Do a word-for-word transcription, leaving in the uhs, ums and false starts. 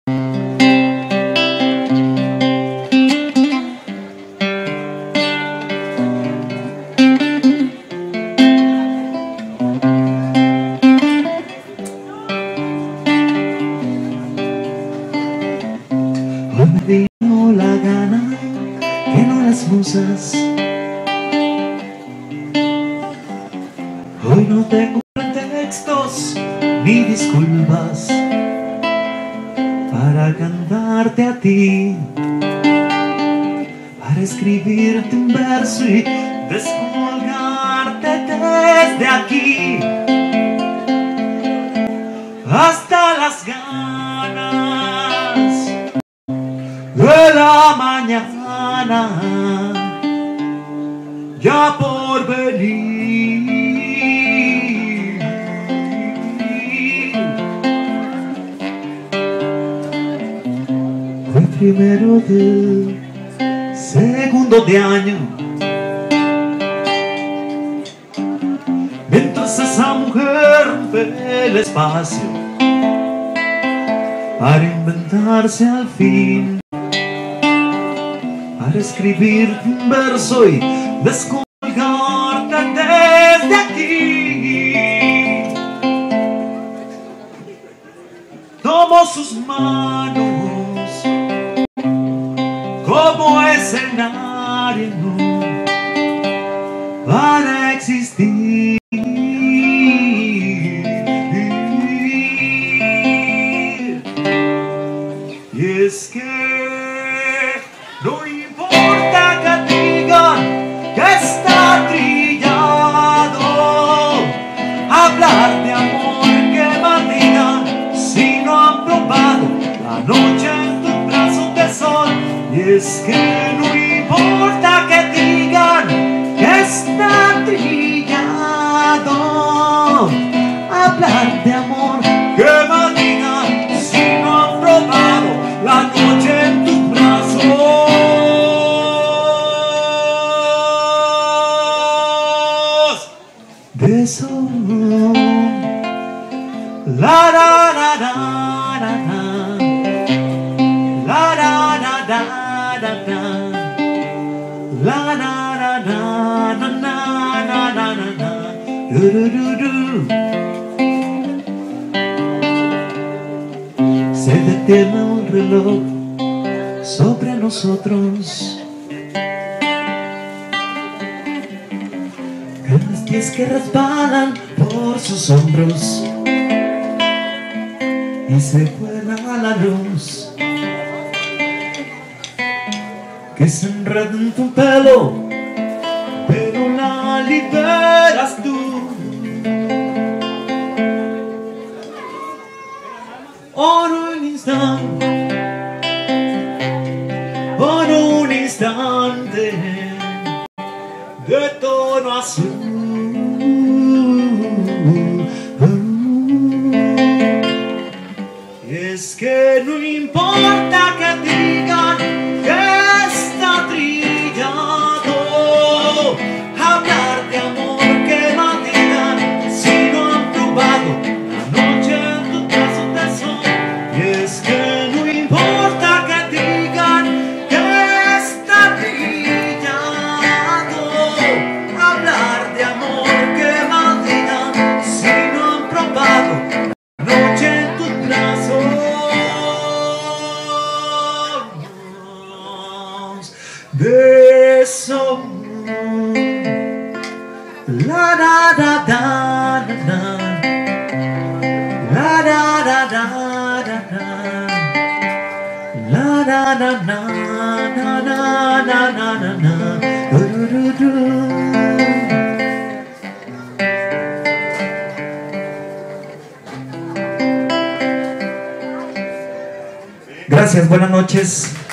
Hoy me dio la gana que no las musas. Hoy no tengo pretextos ni disculpas para cantarte a ti, para escribirte un verso y descolgarte desde aquí hasta las ganas de la mañana ya por venir. Fue primero del segundo de año, mientras esa mujer rompe el espacio para inventarse al fin, para escribir un verso y descolgarte desde aquí. Tomo sus manos como escenario para existir. Y es que no importa que digan que está trillado, hablar de amor que maldigan si no han probado la noche en tu brazo de sol. Y es que no importa que digan que está trillado, hablar de amor que maldigan si no han probado la noche en tu brazo de sol. La la la la la la, la la la la la la, la la la la la la la la, du du du du. Se detiene un reloj sobre nosotros, grandes pies que resbalan por sus hombros y se vuela la luz que se enreda en tu pelo, pero la liberas tú. Por un instante, por un instante de tono azul. Y es que no importa que digan que está trillado, hablar de amor que maldigan si no han probado la noche en tu brazo de sol. Y es que no importa que digan que está trillado, hablar de amor que maldigan si no han probado la noche en tus brazos de sol. La da da da da da, la da da da da da, la da da da da da da da da, du du du. Gracias, buenas noches.